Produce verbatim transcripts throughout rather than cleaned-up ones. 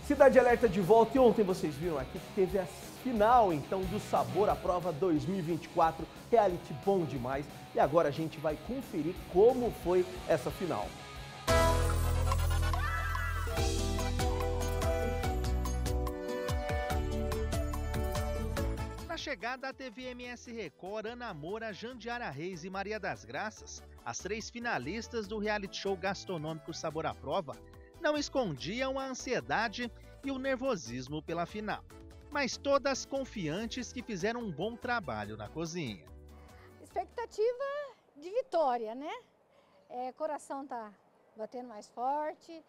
Cidade Alerta de volta e ontem vocês viram aqui que teve a final então do Sabor à Prova dois mil e vinte e quatro, reality bom demais. E agora a gente vai conferir como foi essa final. Na chegada à T V M S Record, Ana Moura, Jandiara Reis e Maria das Graças, as três finalistas do reality show gastronômico Sabor à Prova, não escondiam a ansiedade e o nervosismo pela final, mas todas confiantes que fizeram um bom trabalho na cozinha. Expectativa de vitória, né? É, coração tá batendo mais forte,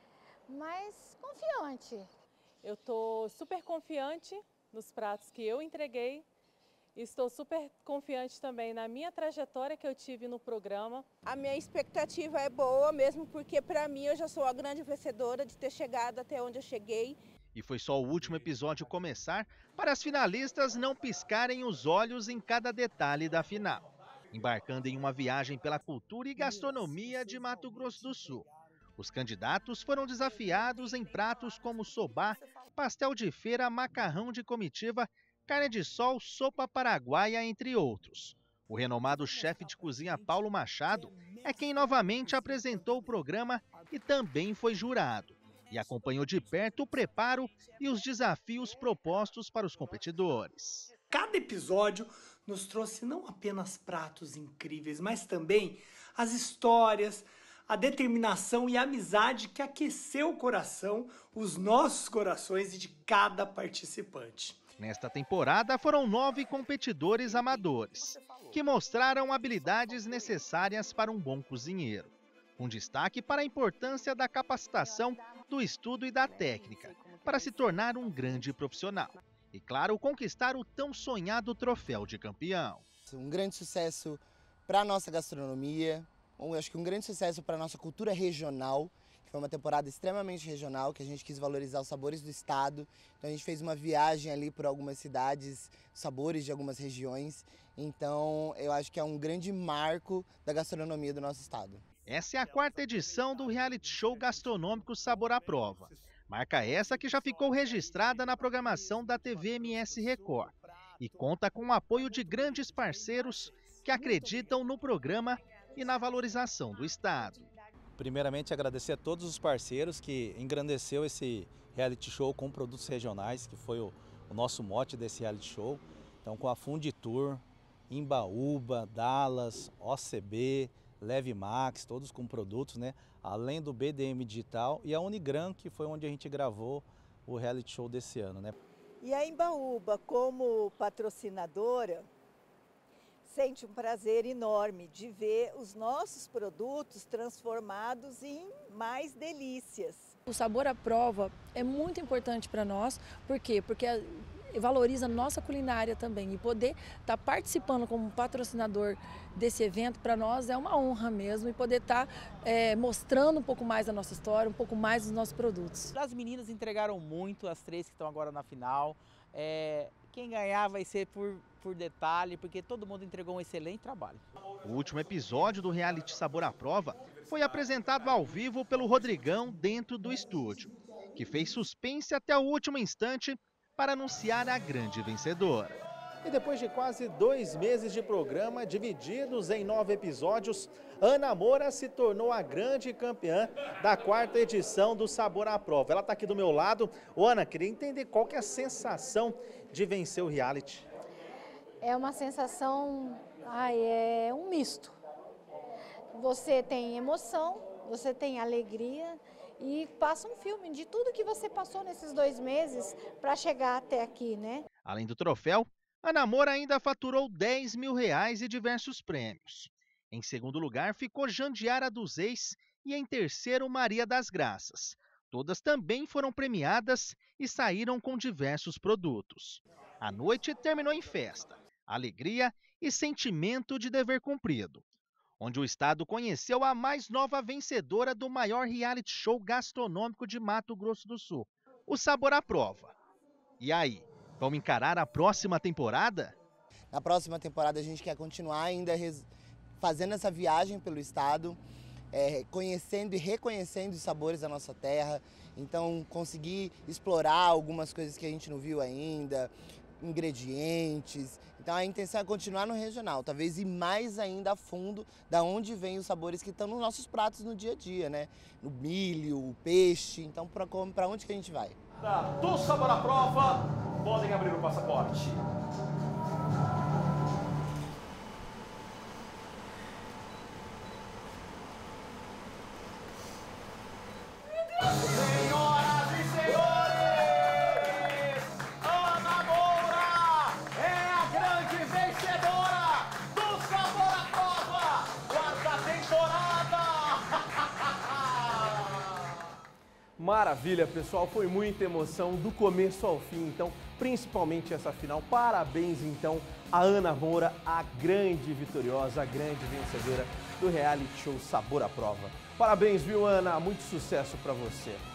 mas confiante. Eu tô super confiante nos pratos que eu entreguei. Estou super confiante também na minha trajetória que eu tive no programa. A minha expectativa é boa mesmo, porque para mim eu já sou a grande vencedora de ter chegado até onde eu cheguei. E foi só o último episódio começar para as finalistas não piscarem os olhos em cada detalhe da final, embarcando em uma viagem pela cultura e gastronomia de Mato Grosso do Sul. Os candidatos foram desafiados em pratos como sobá, pastel de feira, macarrão de comitiva, carne de sol, sopa paraguaia, entre outros. O renomado chefe de cozinha Paulo Machado é quem novamente apresentou o programa e também foi jurado, e acompanhou de perto o preparo e os desafios propostos para os competidores. Cada episódio nos trouxe não apenas pratos incríveis, mas também as histórias, a determinação e a amizade que aqueceu o coração, os nossos corações e de cada participante. Nesta temporada foram nove competidores amadores, que mostraram habilidades necessárias para um bom cozinheiro, com destaque para a importância da capacitação, do estudo e da técnica, para se tornar um grande profissional. E, claro, conquistar o tão sonhado troféu de campeão. Um grande sucesso para a nossa gastronomia, eu acho que um grande sucesso para a nossa cultura regional, que foi uma temporada extremamente regional, que a gente quis valorizar os sabores do estado. Então a gente fez uma viagem ali por algumas cidades, sabores de algumas regiões. Então eu acho que é um grande marco da gastronomia do nosso estado. Essa é a quarta edição do reality show gastronômico Sabor à Prova. Marca essa que já ficou registrada na programação da T V M S Record e conta com o apoio de grandes parceiros que acreditam no programa e na valorização do estado. Primeiramente, agradecer a todos os parceiros que engrandeceu esse reality show com produtos regionais, que foi o, o nosso mote desse reality show. Então, com a Funditur, Imbaúba, Dallas, O C B, Leve Max, todos com produtos, né? Além do B D M Digital e a Unigran, que foi onde a gente gravou o reality show desse ano, né? E a Imbaúba, como patrocinadora, sente um prazer enorme de ver os nossos produtos transformados em mais delícias. O Sabor à Prova é muito importante para nós, por quê? Porque valoriza a nossa culinária também, e poder estar tá participando como patrocinador desse evento para nós é uma honra mesmo, e poder estar tá, é, mostrando um pouco mais da nossa história, um pouco mais dos nossos produtos. As meninas entregaram muito, as três que estão agora na final. É, quem ganhar vai ser por, por detalhe, porque todo mundo entregou um excelente trabalho. O último episódio do reality Sabor à Prova foi apresentado ao vivo pelo Rodrigão dentro do estúdio, que fez suspense até o último instante para anunciar a grande vencedora. E depois de quase dois meses de programa, divididos em nove episódios, Ana Moura se tornou a grande campeã da quarta edição do Sabor à Prova. Ela está aqui do meu lado. Ô, Ana, queria entender qual que é a sensação de vencer o reality. É uma sensação, ai, é um misto. Você tem emoção, você tem alegria e passa um filme de tudo que você passou nesses dois meses para chegar até aqui, né? Além do troféu, Ana Moura ainda faturou dez mil reais e diversos prêmios. Em segundo lugar ficou Jandiara dos Reis e em terceiro Maria das Graças. Todas também foram premiadas e saíram com diversos produtos. A noite terminou em festa, alegria e sentimento de dever cumprido, onde o estado conheceu a mais nova vencedora do maior reality show gastronômico de Mato Grosso do Sul, o Sabor à Prova. E aí, vamos encarar a próxima temporada? Na próxima temporada a gente quer continuar ainda fazendo essa viagem pelo estado, é, conhecendo e reconhecendo os sabores da nossa terra. Então, conseguir explorar algumas coisas que a gente não viu ainda, ingredientes. Então, a intenção é continuar no regional, talvez ir mais ainda a fundo da onde vêm os sabores que estão nos nossos pratos no dia a dia, né? No milho, o peixe. Então, para onde que a gente vai? Do Sabor à Prova, podem abrir o passaporte. Senhoras e senhores, Ana Moura é a grande vencedora do Sabor à Prova, quarta temporada! Maravilha, pessoal, foi muita emoção do começo ao fim, então, principalmente essa final. Parabéns, então, a Ana Moura, a grande vitoriosa, a grande vencedora do reality show Sabor à Prova. Parabéns, viu, Ana? Muito sucesso para você.